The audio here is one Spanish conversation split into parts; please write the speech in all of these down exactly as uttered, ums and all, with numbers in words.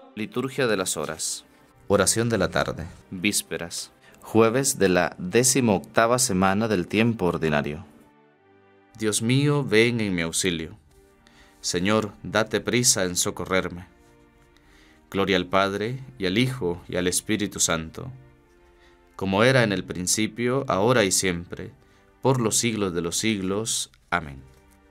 Liturgia de las horas. Oración de la tarde. Vísperas. Jueves de la décimo octava semana del tiempo ordinario. Dios mío, ven en mi auxilio. Señor, date prisa en socorrerme. Gloria al Padre, y al Hijo, y al Espíritu Santo, como era en el principio, ahora y siempre, por los siglos de los siglos. Amén.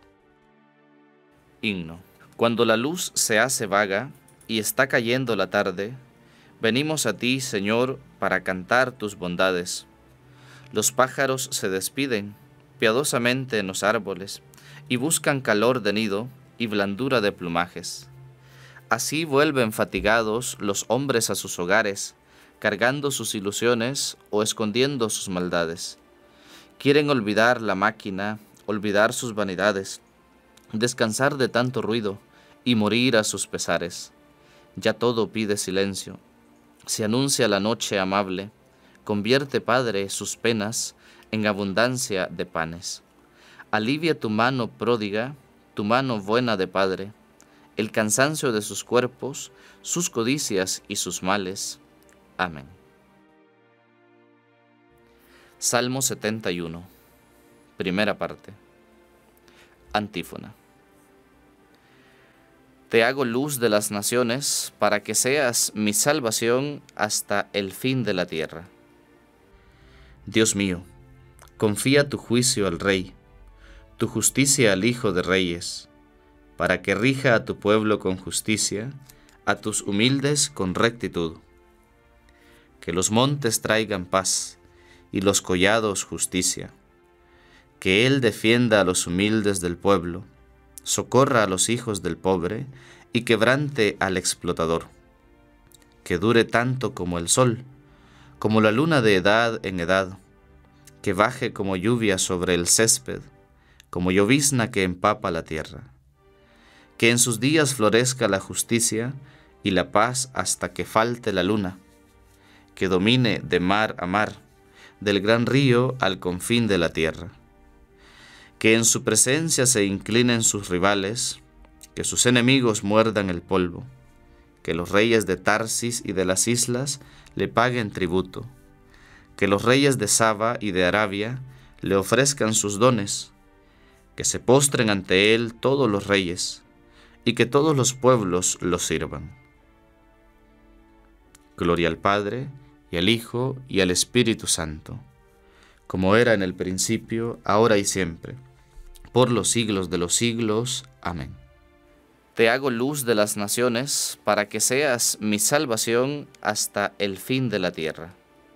Himno. Cuando la luz se hace vaga y está cayendo la tarde, venimos a ti, Señor, para cantar tus bondades. Los pájaros se despiden piadosamente en los árboles y buscan calor de nido y blandura de plumajes. Así vuelven fatigados los hombres a sus hogares, cargando sus ilusiones o escondiendo sus maldades. Quieren olvidar la máquina, olvidar sus vanidades, descansar de tanto ruido y morir a sus pesares. Ya todo pide silencio. Se anuncia la noche amable. Convierte, Padre, sus penas en abundancia de panes. Alivia tu mano pródiga, tu mano buena de Padre, el cansancio de sus cuerpos, sus codicias y sus males. Amén. Salmo setenta y uno. Primera parte. Antífona. Te hago luz de las naciones, para que seas mi salvación hasta el fin de la tierra. Dios mío, confía tu juicio al Rey, tu justicia al Hijo de Reyes, para que rija a tu pueblo con justicia, a tus humildes con rectitud. Que los montes traigan paz, y los collados justicia. Que Él defienda a los humildes del pueblo, socorra a los hijos del pobre, y quebrante al explotador. Que dure tanto como el sol, como la luna de edad en edad, que baje como lluvia sobre el césped, como llovizna que empapa la tierra. Que en sus días florezca la justicia y la paz hasta que falte la luna, que domine de mar a mar, del gran río al confín de la tierra. Que en su presencia se inclinen sus rivales, que sus enemigos muerdan el polvo, que los reyes de Tarsis y de las islas le paguen tributo, que los reyes de Saba y de Arabia le ofrezcan sus dones, que se postren ante él todos los reyes, y que todos los pueblos lo sirvan. Gloria al Padre, y al Hijo, y al Espíritu Santo, como era en el principio, ahora y siempre, por los siglos de los siglos. Amén. Te hago luz de las naciones, para que seas mi salvación hasta el fin de la tierra.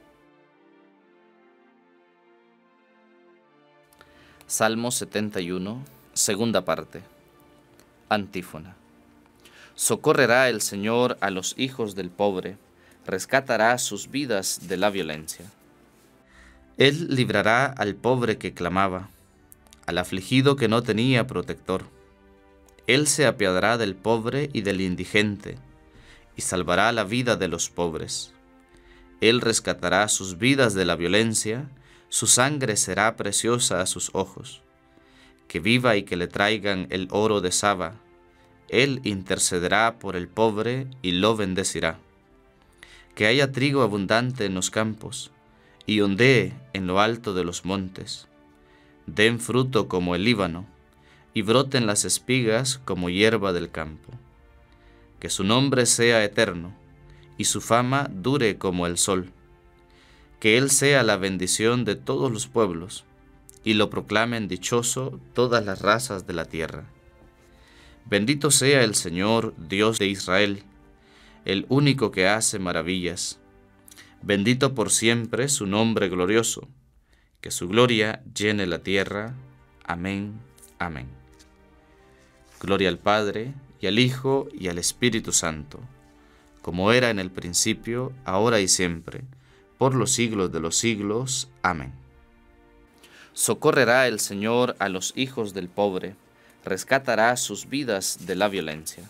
Salmo setenta y uno, segunda parte. Antífona. Socorrerá el Señor a los hijos del pobre, rescatará sus vidas de la violencia. Él librará al pobre que clamaba, al afligido que no tenía protector. Él se apiadará del pobre y del indigente, y salvará la vida de los pobres. Él rescatará sus vidas de la violencia, su sangre será preciosa a sus ojos. Que viva y que le traigan el oro de Saba. Él intercederá por el pobre y lo bendecirá. Que haya trigo abundante en los campos, y ondee en lo alto de los montes. Den fruto como el Líbano, y broten las espigas como hierba del campo. Que su nombre sea eterno, y su fama dure como el sol. Que Él sea la bendición de todos los pueblos, y lo proclamen dichoso todas las razas de la tierra. Bendito sea el Señor, Dios de Israel, el único que hace maravillas. Bendito por siempre su nombre glorioso, que su gloria llene la tierra. Amén, amén. Gloria al Padre, y al Hijo, y al Espíritu Santo, como era en el principio, ahora y siempre, por los siglos de los siglos. Amén. Socorrerá el Señor a los hijos del pobre, rescatará sus vidas de la violencia.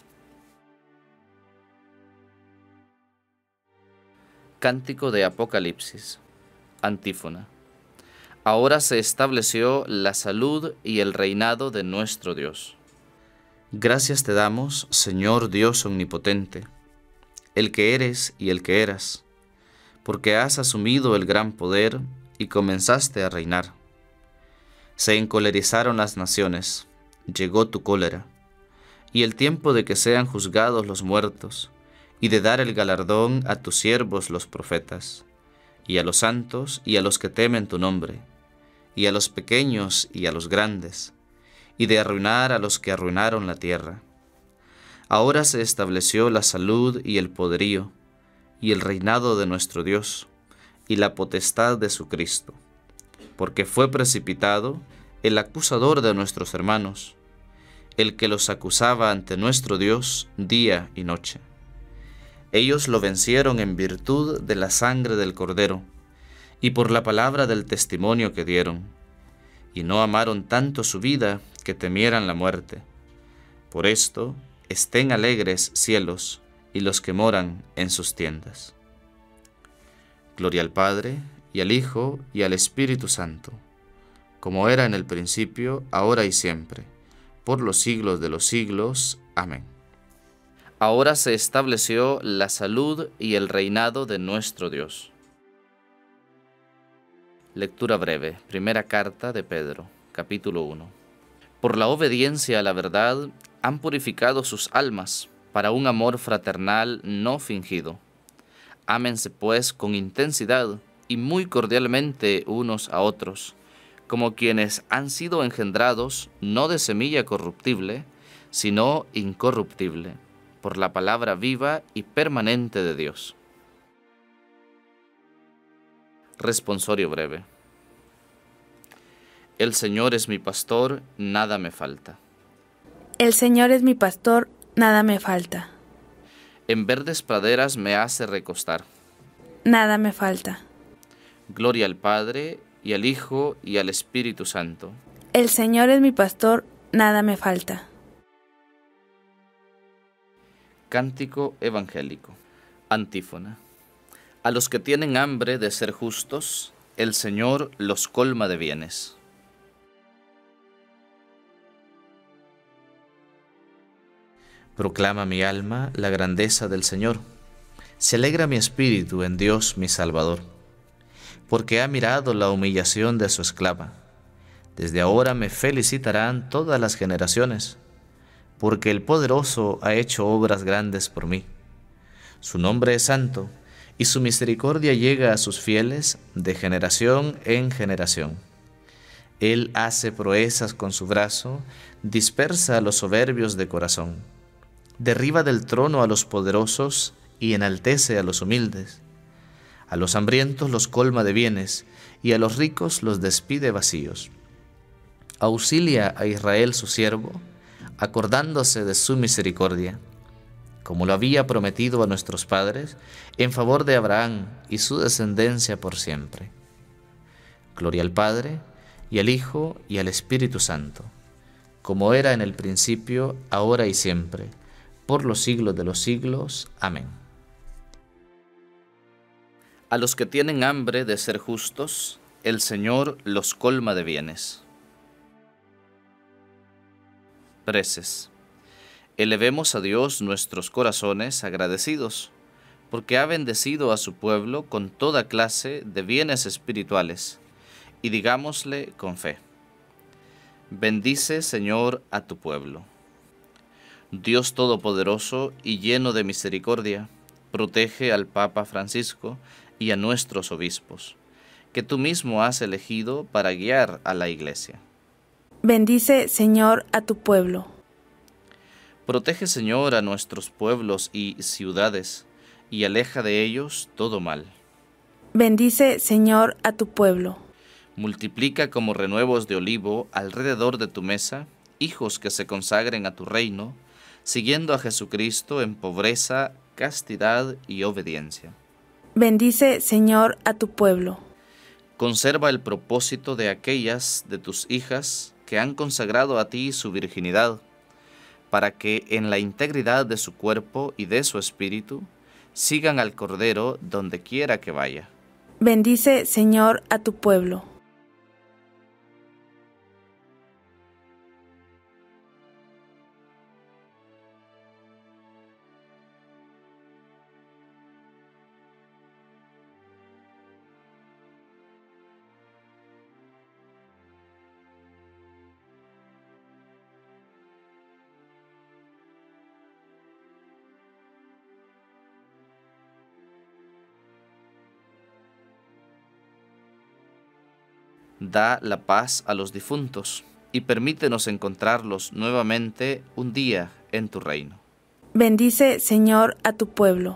Cántico de Apocalipsis. Antífona. Ahora se estableció la salud y el reinado de nuestro Dios. Gracias te damos, Señor Dios omnipotente, el que eres y el que eras, porque has asumido el gran poder y comenzaste a reinar. Se encolerizaron las naciones, llegó tu cólera, y el tiempo de que sean juzgados los muertos, y de dar el galardón a tus siervos los profetas, y a los santos y a los que temen tu nombre, y a los pequeños y a los grandes, y de arruinar a los que arruinaron la tierra. Ahora se estableció la salud y el poderío, y el reinado de nuestro Dios, y la potestad de su Cristo, porque fue precipitado el acusador de nuestros hermanos, el que los acusaba ante nuestro Dios día y noche. Ellos lo vencieron en virtud de la sangre del Cordero, y por la palabra del testimonio que dieron, y no amaron tanto su vida que temieran la muerte. Por esto, estén alegres cielos y los que moran en sus tiendas. Gloria al Padre, y al Hijo, y al Espíritu Santo, como era en el principio, ahora y siempre, por los siglos de los siglos. Amén. Ahora se estableció la salud y el reinado de nuestro Dios. Lectura breve. Primera carta de Pedro, capítulo uno. Por la obediencia a la verdad han purificado sus almas para un amor fraternal no fingido. Ámense pues con intensidad y muy cordialmente unos a otros, como quienes han sido engendrados no de semilla corruptible, sino incorruptible, por la palabra viva y permanente de Dios. Responsorio breve. El Señor es mi pastor, nada me falta. El Señor es mi pastor, nada me falta. En verdes praderas me hace recostar. Nada me falta. Gloria al Padre, y al Hijo, y al Espíritu Santo. El Señor es mi pastor, nada me falta. Cántico evangélico. Antífona. A los que tienen hambre de ser justos, el Señor los colma de bienes. Proclama mi alma la grandeza del Señor. Se alegra mi espíritu en Dios mi Salvador, porque ha mirado la humillación de su esclava. Desde ahora me felicitarán todas las generaciones, porque el Poderoso ha hecho obras grandes por mí. Su nombre es santo, y su misericordia llega a sus fieles de generación en generación. Él hace proezas con su brazo, dispersa a los soberbios de corazón. Derriba del trono a los poderosos y enaltece a los humildes. A los hambrientos los colma de bienes, y a los ricos los despide vacíos. Auxilia a Israel su siervo, acordándose de su misericordia, como lo había prometido a nuestros padres, en favor de Abraham y su descendencia por siempre. Gloria al Padre, y al Hijo, y al Espíritu Santo, como era en el principio, ahora y siempre, por los siglos de los siglos. Amén. A los que tienen hambre de ser justos, el Señor los colma de bienes. Preces. Elevemos a Dios nuestros corazones agradecidos, porque ha bendecido a su pueblo con toda clase de bienes espirituales, y digámosle con fe: bendice, Señor, a tu pueblo. Dios Todopoderoso y lleno de misericordia, protege al Papa Francisco y a nuestros obispos, que tú mismo has elegido para guiar a la Iglesia. Bendice, Señor, a tu pueblo. Protege, Señor, a nuestros pueblos y ciudades, y aleja de ellos todo mal. Bendice, Señor, a tu pueblo. Multiplica como renuevos de olivo alrededor de tu mesa hijos que se consagren a tu reino, siguiendo a Jesucristo en pobreza, castidad y obediencia. Bendice, Señor, a tu pueblo. Conserva el propósito de aquellas de tus hijas que han consagrado a ti su virginidad, para que en la integridad de su cuerpo y de su espíritu sigan al Cordero donde quiera que vaya. Bendice, Señor, a tu pueblo. da la paz a los difuntos y permítenos encontrarlos nuevamente un día en tu reino. Bendice, Señor, a tu pueblo.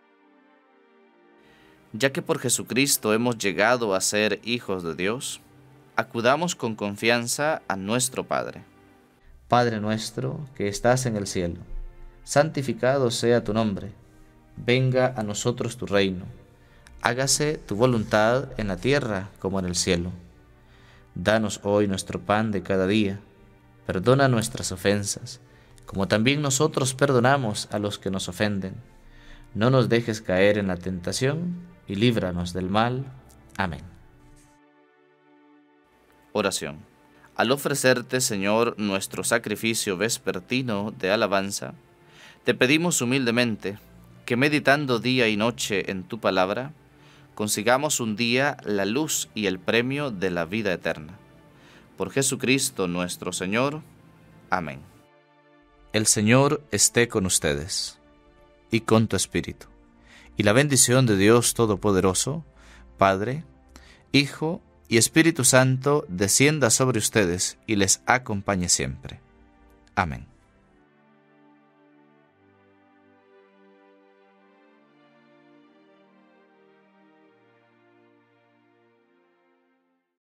Ya que por Jesucristo hemos llegado a ser hijos de Dios, acudamos con confianza a nuestro Padre. Padre nuestro que estás en el cielo, santificado sea tu nombre. Venga a nosotros tu reino. Hágase tu voluntad en la tierra como en el cielo. Danos hoy nuestro pan de cada día. Perdona nuestras ofensas, como también nosotros perdonamos a los que nos ofenden. No nos dejes caer en la tentación y líbranos del mal. Amén. Oración. Al ofrecerte, Señor, nuestro sacrificio vespertino de alabanza, te pedimos humildemente que, meditando día y noche en tu palabra, consigamos un día la luz y el premio de la vida eterna. Por Jesucristo nuestro Señor. Amén. El Señor esté con ustedes y con tu espíritu. Y la bendición de Dios Todopoderoso, Padre, Hijo y Espíritu Santo, descienda sobre ustedes y les acompañe siempre. Amén.